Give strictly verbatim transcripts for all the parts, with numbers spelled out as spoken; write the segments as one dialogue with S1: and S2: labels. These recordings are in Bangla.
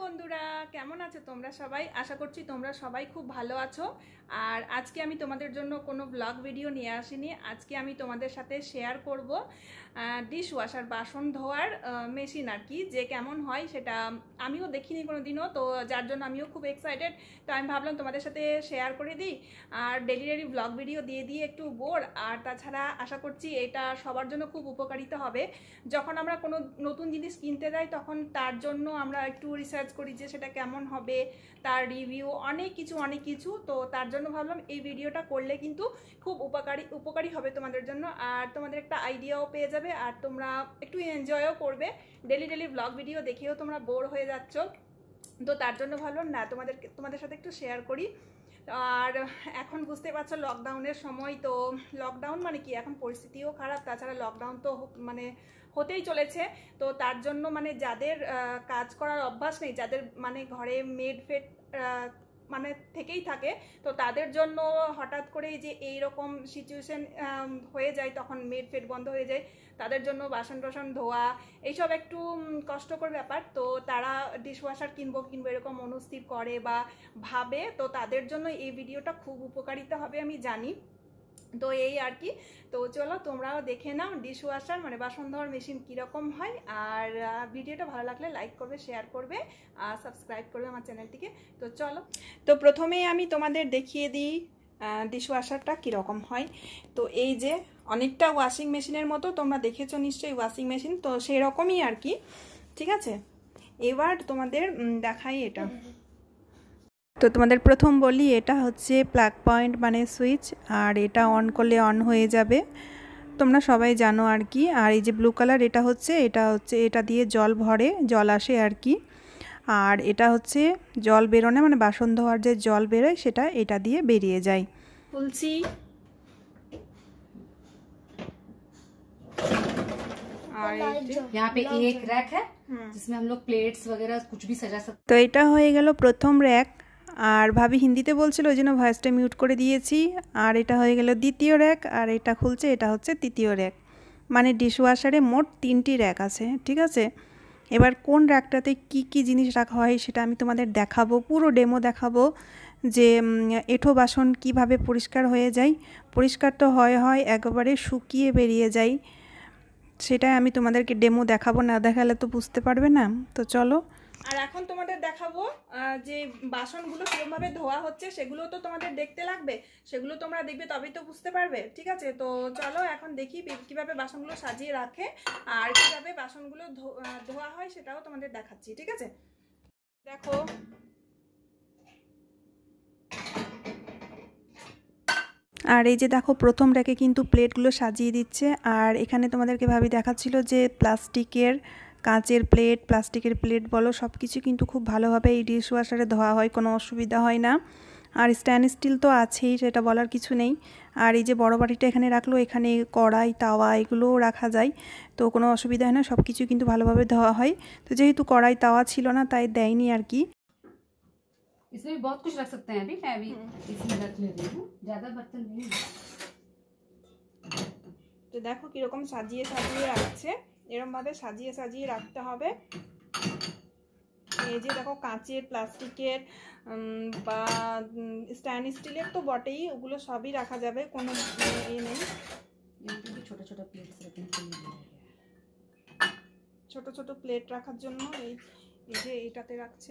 S1: বন্ধুরা, কেমন আছো তোমরা সবাই? আশা করছি তোমরা সবাই খুব ভালো আছো। আর আজকে আমি তোমাদের জন্য কোনো ব্লগ ভিডিও নিয়ে আসিনি। আজকে আমি তোমাদের সাথে শেয়ার করব ডিশ ওয়াশার, বাসন ধোয়ার মেশিন আর কি, যে কেমন হয় সেটা আমিও দেখিনি কোনো দিনও, তো যার জন্য আমিও খুব এক্সাইটেড। তো আমি ভাবলাম তোমাদের সাথে শেয়ার করে দিই। আর ডেলি ডেলি ব্লগ ভিডিও দিয়ে দিয়ে একটু বোর, আর তাছাড়া আশা করছি এটা সবার জন্য খুব উপকারিতা হবে। যখন আমরা কোনো নতুন জিনিস কিনতে যাই তখন তার জন্য আমরা একটু রিসার্চ করি যে সেটা কেমন হবে, তার রিভিউ, অনেক কিছু অনেক কিছু তো তার জন্য ভাবলাম এই ভিডিওটা করলে কিন্তু খুব উপকারী উপকারী হবে তোমাদের জন্য। আর তোমাদের একটা আইডিয়াও পেয়ে যাবে, আর তোমরা একটু এনজয়ও করবে। ডেলি ডেলি ব্লগ ভিডিও দেখেও তোমরা বোর হয়ে যাচ্ছ, তো তার জন্য ভাবলাম না তোমাদের তোমাদের সাথে একটু শেয়ার করি। আর এখন বুঝতে পারছো লকডাউনের সময়, তো লকডাউন মানে কি, এখন পরিস্থিতিও খারাপ, তাছাড়া লকডাউন তো মানে হতেই চলেছে। তো তার জন্য মানে যাদের কাজ করার অভ্যাস নেই, যাদের মানে ঘরে মেড ফেড মানে থেকেই থাকে, তো তাদের জন্য হঠাৎ করেই যে এইরকম সিচুয়েশন হয়ে যায়, তখন মেড ফেড বন্ধ হয়ে যায়, তাদের জন্য বাসন টাসন ধোয়া এইসব একটু কষ্টকর ব্যাপার। তো তারা ডিশওয়াশার কিনবো কিনবো এরকম মনস্থির করে বা ভাবে, তো তাদের জন্য এই ভিডিওটা খুব উপকারিতা হবে আমি জানি। তো এই আর কি, তো চলো তোমরাও দেখে নাও ডিশওয়াশার মানে বাসন ধোয়ার মেশিন কীরকম হয়। আর ভিডিওটা ভালো লাগলে লাইক করবে, শেয়ার করবে, আর সাবস্ক্রাইব করবে আমার চ্যানেলটিকে। তো চলো, তো প্রথমেই আমি তোমাদের দেখিয়ে দিই ডিশওয়াশারটা কীরকম হয়। তো এই যে অনেকটা ওয়াশিং মেশিনের মতো, তোমরা দেখেছো নিশ্চয়ই ওয়াশিং মেশিন, তো সেই রকমই আর কি, ঠিক আছে। এবার তোমাদের দেখাই এটা। তো তোমাদের প্রথম বলি, এটা হচ্ছে প্লাগ পয়েন্ট মানে সুইচ, আর এটা অন করলে অন হয়ে যাবে, তোমরা সবাই জানো আর কি। আর এই যে ব্লু কালার, এটা হচ্ছে এটা হচ্ছে এটা দিয়ে জল ভরে, জল আসে আর কি। আর এটা হচ্ছে জল বেরোনে মানে বাসন ধোয়ার যে জল বেরোয় সেটা এটা দিয়ে বেরিয়ে যায়। খুলছি,
S2: यहाँ पे एक रैक है जिसमें हम लोग प्लेट्स वगैरह कुछ भी सजा सकते।
S1: তো এটা হয়ে গেল প্রথম র্যাক, আর ভাবি হিন্দিতে বলছিল ওই জন্য ভয়েসটা মিউট করে দিয়েছি। আর এটা হয়ে গেল দ্বিতীয় র্যাক, আর এটা খুলছে, এটা হচ্ছে তৃতীয় র্যাক। মানে ডিশওয়াশারে মোট তিনটি র্যাক আছে, ঠিক আছে। এবার কোন র্যাকটাতে কি কি জিনিস রাখা হয় সেটা আমি তোমাদের দেখাবো, পুরো ডেমো দেখাবো, যে এঁঠো বাসন কিভাবে পরিষ্কার হয়ে যায়। পরিষ্কার তো হয় হয় একবারে শুকিয়ে বেরিয়ে যায়, সেটাই আমি তোমাদেরকে ডেমো দেখাবো, না দেখালে তো বুঝতে পারবে না। তো চলো, আর এখন তোমাদের দেখাবো যে বাসনগুলো কিরকমভাবে ধোয়া হচ্ছে, সেগুলো তো তোমাদের দেখতে লাগবে, সেগুলো তোমরা দেখবে তবেই তো বুঝতে পারবে, ঠিক আছে। তো চলো এখন দেখি কিভাবে বাসনগুলো সাজিয়ে রাখে আর কিভাবে বাসনগুলো ধোয়া হয় সেটাও তোমাদের দেখাচ্ছি, ঠিক আছে। দেখো, আর এই যে দেখো প্রথম র্যাকে কিন্তু প্লেটগুলো সাজিয়ে দিচ্ছে। আর এখানে তোমাদেরকে ভাবি দেখাচ্ছিল যে প্লাস্টিকের, কাঁচের প্লেট, প্লাস্টিকের প্লেট বলো, সব কিছু কিন্তু খুব ভালোভাবে এই ডিশওয়াশারে ধোয়া হয়, কোনো অসুবিধা হয় না। আর স্ট্যান্ড স্টিল তো আছেই, সেটা বলার কিছু নেই। আর এই যে বড় বাটিটা এখানে রাখলো, এখানে কড়াই তাওয়া এগুলোও রাখা যায়, তো কোনো অসুবিধা হয় না, সব কিছু কিন্তু ভালোভাবে ধোয়া হয়। তো যেহেতু কড়াই তাওয়া ছিল না তাই দেয়নি আর কি।
S2: इसमें भी बहुत कुछ रख सकते हैं, अभी मैं अभी इसमें रख ले रही हूँ, ज़्यादा बर्तन नहीं।
S1: তো দেখো কিরকম সাজিয়ে সাজিয়ে রাখছে, এরকম ভাবে সাজিয়ে সাজিয়ে রাখতে হবে। এই যে দেখো কাঁচের, প্লাস্টিকের বা স্ট্যান্ড স্টিলের তো বটেই, ওগুলো সবই রাখা যাবে, কোনো ইয়ে নেই।
S2: ছোট ছোট প্লেট
S1: ছোট ছোট প্লেট রাখার জন্য এই যে এইটাতে রাখছে।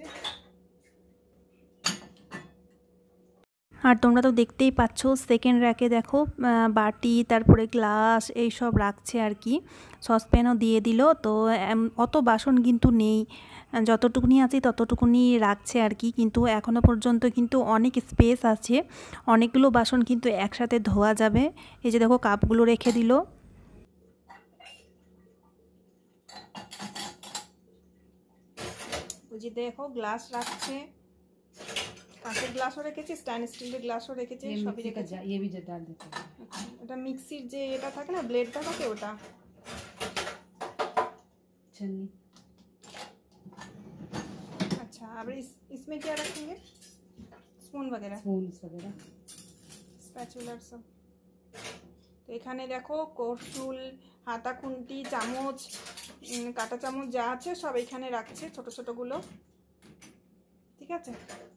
S1: আর তোমরা তো দেখতেই পাচ্ছ সেকেন্ড র্যাকে দেখো বাটি, তারপরে গ্লাস এইসব রাখছে আর কি, সসপ্যানও দিয়ে দিল। তো অত বাসন কিন্তু নেই, যতটুকুনি আছে ততটুকুনি রাখছে আর কি, কিন্তু এখনও পর্যন্ত কিন্তু অনেক স্পেস আছে, অনেকগুলো বাসন কিন্তু একসাথে ধোয়া যাবে। এই যে দেখো কাপগুলো রেখে দিল, ওই যে দেখো গ্লাস রাখছে, কাঁচের গ্লাসও রেখেছি, স্ট্যান্ড স্টিলের গ্লাসও রেখেছি, সবই রেখেছি।
S2: ये भी डाल देते हैं।
S1: এটা মিক্সির যে এটা থাকে না, ব্লেডটা থাকে ওটা।
S2: छन्नी।
S1: अच्छा, अब इस इसमें क्या रखेंगे? स्पून वगैरह,
S2: स्पून्स वगैरह,
S1: स्पैचुला सब। तो এখানে দেখো কর্চুল, হাতা খুন্তি, চামচ, কাঁটা চামচ যা আছে সব এখানে রাখছে ছোট ছোটগুলো। ঠিক আছে।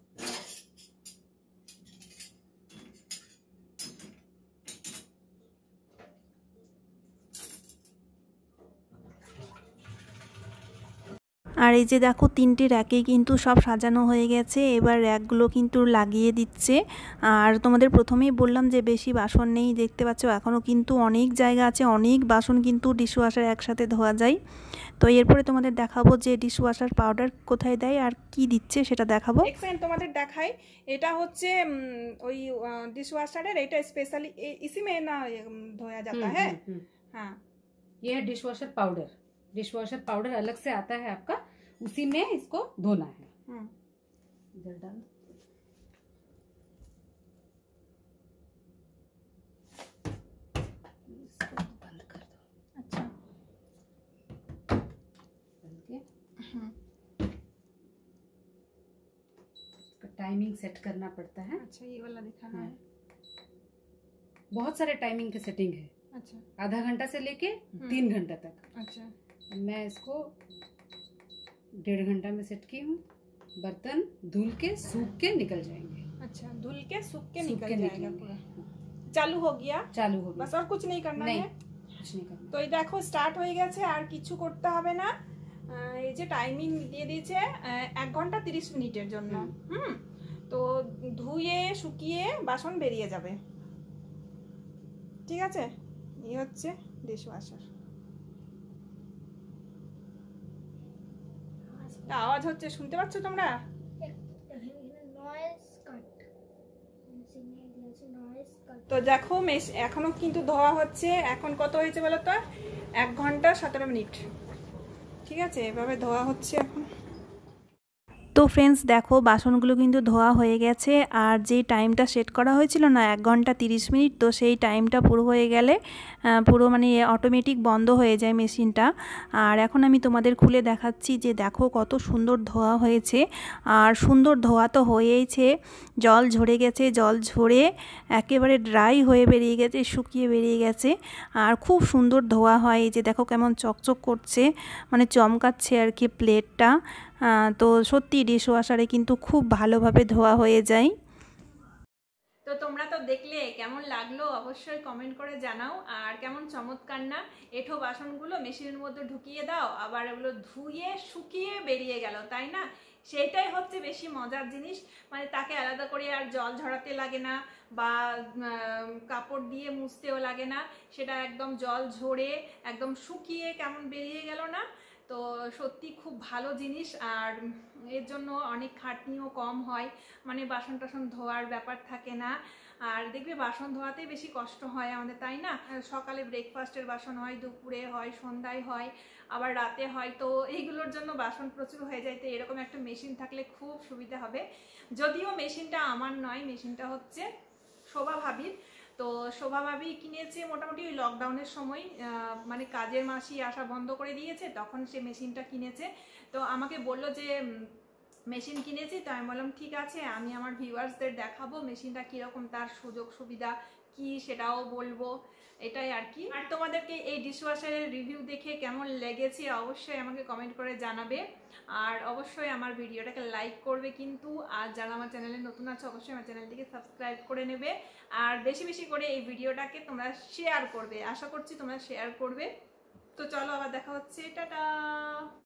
S3: আর এই যে দেখো তিনটে র্যাকেই কিন্তু সব সাজানো হয়ে গেছে, এবার র্যাকগুলো কিন্তু লাগিয়ে দিচ্ছে। আর তোমাদের প্রথমেই বললাম যে বেশি বাসন নেই, দেখতে পাচ্ছ এখনও কিন্তু অনেক জায়গা আছে, অনেক বাসন কিন্তু ডিশওয়াশার একসাথে ধোয়া যায়। তো এরপরে তোমাদের দেখাবো যে ডিশওয়াশার পাউডার কোথায় দেয় আর কি দিচ্ছে সেটা দেখাবো।
S1: এক সেকেন্ড তোমাদের দেখাই, এটা হচ্ছে ওই ডিশওয়াশারের, এটা স্পেশালি इसी में ना धोया जाता है। हाँ,
S2: ये है डिशवॉशर पाउडर। डिशवॉशर पाउडर अलग से आता है आपका, उसी में इसको धोना है। इधर डाल, इसको बंद कर दो।
S1: अच्छा,
S2: बंद के इसका टाइमिंग सेट करना पड़ता है।
S1: अच्छा, ये वाला दिखाना है।
S2: बहुत सारे टाइमिंग की सेटिंग है।
S1: अच्छा,
S2: आधा घंटा से लेके तीन घंटा तक।
S1: अच्छा,
S2: मैं इसको डेढ़ घंटा में सेट की हूँ। बर्तन धुल के सूख के निकल जाएंगे।
S1: अच्छा, धुल के सूख के
S2: सूख
S1: निकल
S2: के
S1: जाएगा पूरा। चालू हो गया,
S2: चालू हो गया,
S1: बस और कुछ नहीं करना
S2: नहीं,
S1: है।
S2: कुछ नहीं करना।
S1: তো এই দেখো স্টার্ট হয়ে গেছে, আর কিছু করতে হবে না। এই যে টাইমিং দিয়ে দিয়েছে এক ঘন্টা তিরিশ মিনিটের জন্য। হুম, তো ধুয়ে শুকিয়ে বাসন বেরিয়ে যাবে। ঠিক আছে, এই হচ্ছে ডিশওয়াশার। আওয়াজ হচ্ছে, শুনতে পাচ্ছ তোমরা? তো দেখো মেশ এখনো কিন্তু ধোয়া হচ্ছে। এখন কত হয়েছে বলো তো? এক ঘন্টা সতেরো মিনিট। ঠিক আছে, এভাবে ধোয়া হচ্ছে এখন।
S3: তো ফ্রেন্ডস দেখো বাসনগুলো কিন্তু ধোয়া হয়ে গেছে, আর যেই টাইমটা সেট করা হয়েছিল না এক ঘন্টা তিরিশ মিনিট, তো সেই টাইমটা পুরো হয়ে গেলে পুরো মানে অটোমেটিক বন্ধ হয়ে যায় মেশিনটা। আর এখন আমি তোমাদের খুলে দেখাচ্ছি যে দেখো কত সুন্দর ধোয়া হয়েছে। আর সুন্দর ধোয়া তো হয়েইছে, জল ঝরে গেছে, জল ঝরে একেবারে ড্রাই হয়ে বেরিয়ে গেছে, শুকিয়ে বেরিয়ে গেছে। আর খুব সুন্দর ধোয়া হয়। এই যে দেখো কেমন চকচক করছে, মানে চমকাচ্ছে আর কি প্লেটটা। তো সত্যি ডিশওয়াশারে কিন্তু খুব ভালোভাবে ধোয়া হয়ে যায়।
S1: তো তোমরা তো দেখলে, কেমন লাগলো অবশ্যই কমেন্ট করে জানাও। আর কেমন চমৎকার না, এঁঠো বাসনগুলো মেশিনের মধ্যে ঢুকিয়ে দাও, আবার এগুলো ধুয়ে শুকিয়ে বেরিয়ে গেল, তাই না? সেইটাই হচ্ছে বেশি মজার জিনিস। মানে তাকে আলাদা করে আর জল ঝরাতে লাগে না, বা কাপড় দিয়ে মুছতেও লাগে না, সেটা একদম জল ঝরে একদম শুকিয়ে কেমন বেরিয়ে গেল না। তো সত্যি খুব ভালো জিনিস, আর এর জন্য অনেক খাটনিও কম হয়, মানে বাসন টাসন ধোয়ার ব্যাপার থাকে না। আর দেখবে বাসন ধোয়াতেই বেশি কষ্ট হয় আমাদের, তাই না? সকালে ব্রেকফাস্টের বাসন হয়, দুপুরে হয়, সন্ধ্যায় হয়, আবার রাতে হয়। তো এইগুলোর জন্য বাসন প্রচুর হয়ে যায়। তো এরকম একটা মেশিন থাকলে খুব সুবিধা হবে। যদিও মেশিনটা আমার নয়, মেশিনটা হচ্ছে শোভা ভাবির। তো শোভা ভাবি কিনেছে মোটামুটি ওই লকডাউনের সময়, মানে কাজের মাসি আসা বন্ধ করে দিয়েছে, তখন সে মেশিনটা কিনেছে। তো আমাকে বললো যে মেশিন কিনেছি। তো আমি বললাম ঠিক আছে, আমি আমার ভিউয়ার্সদের দেখাবো মেশিনটা কীরকম, তার সুযোগ সুবিধা কি সেটাও বলবো, এটাই আর কি। আর তোমাদেরকে এই ডিশওয়াশারের রিভিউ দেখে কেমন লেগেছে অবশ্যই আমাকে কমেন্ট করে জানাবে। আর অবশ্যই আমার ভিডিওটাকে লাইক করবে কিন্তু। আর যারা আমার চ্যানেলে নতুন আছে অবশ্যই আমার চ্যানেলটিকে সাবস্ক্রাইব করে নেবে। আর বেশি বেশি করে এই ভিডিওটাকে তোমরা শেয়ার করবে, আশা করছি তোমরা শেয়ার করবে। তো চলো আবার দেখা হচ্ছে, টাটা।